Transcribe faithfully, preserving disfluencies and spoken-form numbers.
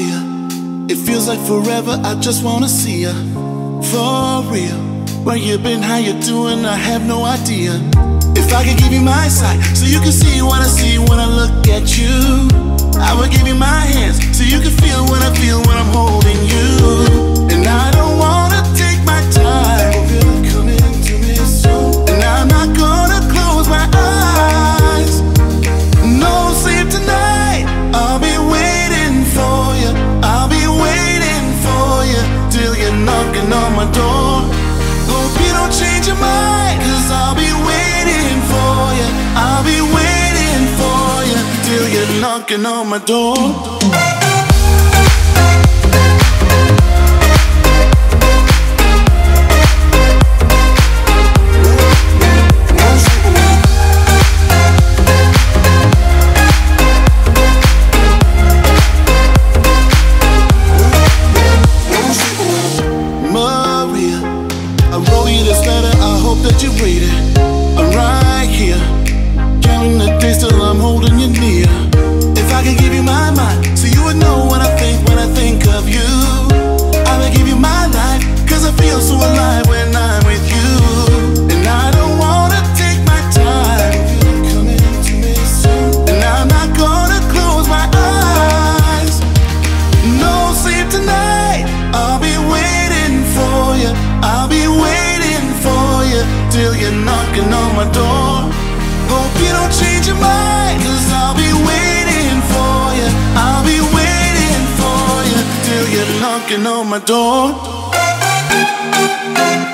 Maria, it feels like forever, I just wanna see ya. For real, where you been, how you doing, I have no idea. If I could give you my sight, so you can see what I see when I look at you, I would give you my hands, so you can feel what I feel when I'm holding you. And I don't wanna take my time, feel it coming to me soon. And I'm not gonna close my eyes, no sleep tonight. I'll be waiting for you, I'll be waiting for you, till you're knocking on my door. Hope you don't change your mind, cause I'll be waiting for you, I'll be waiting for you, till you're knocking on my door. That you waited, I'm right here, counting the days till I'm holding you near. If I could give you my mind, so you would know what I think when I think of you, I would give you my life, cause I feel so alive when I'm with you. And I don't wanna take my time, feel it coming to me soon. And I'm not gonna close my eyes, no sleep tonight. I'll be waiting for you, I'll be waiting for you, till you're knocking on my door. Hope you don't change your mind, cause I'll be waiting for you, I'll be waiting for you, till you're knocking on my door.